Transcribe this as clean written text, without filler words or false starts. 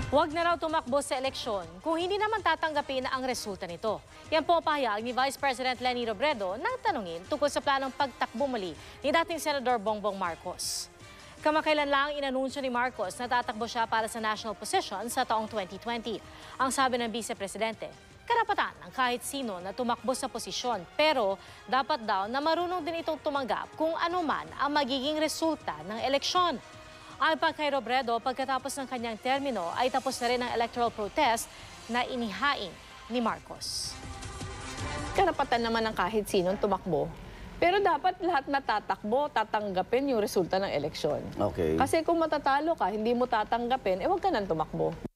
Huwag na raw tumakbo sa eleksyon kung hindi naman tatanggapin na ang resulta nito. Yan po ang pahayag ni Vice President Leni Robredo nang tanungin tungkol sa planong pagtakbo muli ni dating Senador Bongbong Marcos. Kamakailan lang inanunsyo ni Marcos na tatakbo siya para sa national position sa taong 2020. Ang sabi ng Vice Presidente, karapatan ng kahit sino na tumakbo sa posisyon, pero dapat daw na marunong din itong tumanggap kung ano man ang magiging resulta ng eleksyon. Ayon pa kay Robredo, pagkatapos ng kanyang termino ay tapos na rin ang electoral protest na inihain ni Marcos. Karapatan naman ng kahit sinong tumakbo. Pero dapat lahat na tatakbo, tatanggapin yung resulta ng eleksyon. Okay. Kasi kung matatalo ka, hindi mo tatanggapin, huwag ka nang tumakbo.